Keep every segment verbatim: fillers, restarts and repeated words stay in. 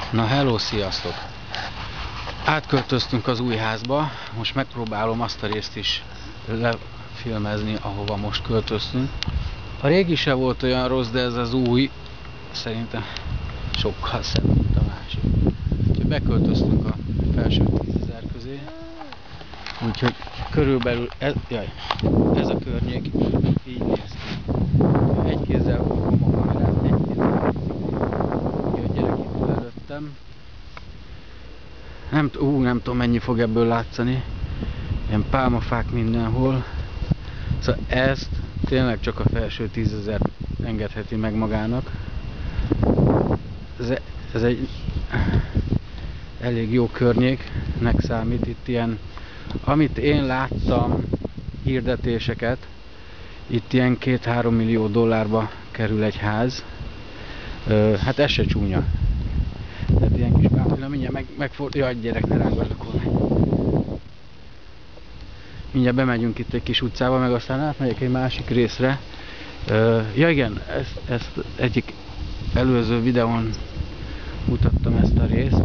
Na hello, sziasztok! Átköltöztünk az új házba, most megpróbálom azt a részt is lefilmezni, ahova most költöztünk. A régi se volt olyan rossz, de ez az új szerintem sokkal szebb, mint a másik. Úgyhogy beköltöztünk a felső tízezer közé. Úgyhogy körülbelül ez, jaj, ez a környék így néz ki. Egy kézzel fogom a kamerát, egy kézzel a gyerek itt előttem. Nem, ú, nem tudom, mennyi fog ebből látszani. Ilyen pálmafák mindenhol. Szóval ezt tényleg csak a felső tízezer engedheti meg magának. Ez, ez egy elég jó környéknek számít. Itt ilyen, amit én láttam, hirdetéseket, itt ilyen két-három millió dollárba kerül egy ház. Hát ez se csúnya. Tehát ilyen kis pálmaféle, mindjárt meg, megfordul. Jaj, gyerek, ne rángasd akkor meg. Mindjárt bemegyünk itt egy kis utcába, meg aztán átmegyek egy másik részre. Ja igen, ezt, ezt egyik előző videón mutattam ezt a részt.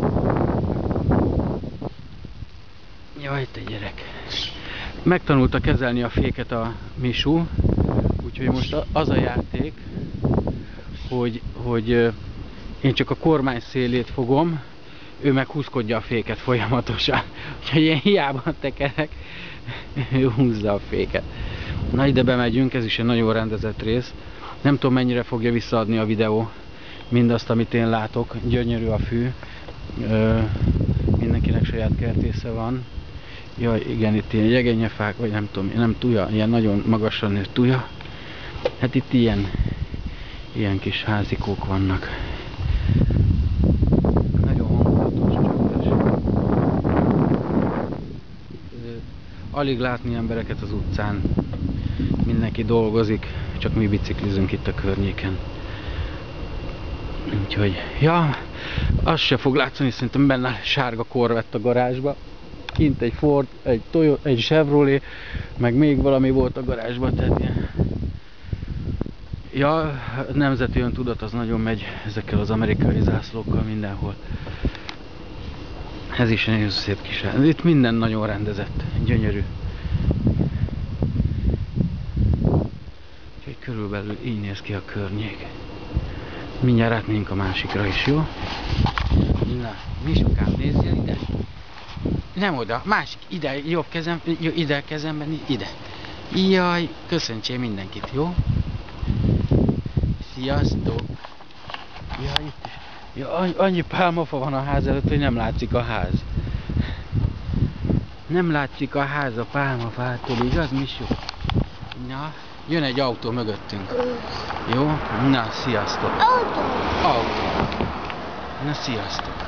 Jaj, te gyerek! Megtanulta kezelni a féket a Misu, úgyhogy most az a játék, hogy, hogy én csak a kormány szélét fogom, ő meg húzkodja a féket folyamatosan. Úgyhogy én hiába tekerek, ő húzza a féket. Na, ide bemegyünk, ez is egy nagyon rendezett rész. Nem tudom, mennyire fogja visszaadni a videó mindazt, amit én látok. Gyönyörű a fű. Ö, mindenkinek saját kertésze van. Jaj, igen, itt ilyen jegenyefák, vagy nem tudom, nem tuja, ilyen nagyon magasan nőtt tuja. Hát itt ilyen, ilyen kis házikók vannak. Nagyon hangulatos, csöndes. Alig látni embereket az utcán. Mindenki dolgozik, csak mi biciklizünk itt a környéken. Úgyhogy, ja, az se fog látszani, szerintem benne sárga Corvette a garázsba. Kint egy Ford, egy Toyota, egy Chevrolet, meg még valami volt a garázsban, tehát ilyen. Ja, nemzeti öntudat az nagyon megy ezekkel az amerikai zászlókkal mindenhol. Ez is nagyon szép kis ház. Itt minden nagyon rendezett, gyönyörű. Úgyhogy körülbelül így néz ki a környék. Mindjárt átmegyünk a másikra is, jó? Na, Misukám, nézzél ide! Nem oda, másik, ide, jobb kezem, jó, ide kezemben, ide. Jaj, köszöntsél mindenkit, jó? Sziasztok! Jaj, itt is. Jaj, annyi pálmafa van a ház előtt, hogy nem látszik a ház. Nem látszik a ház a pálmafától, igaz, Misu? Na, jön egy autó mögöttünk. Jó? Na, sziasztok! Autó! Autó! Na, sziasztok!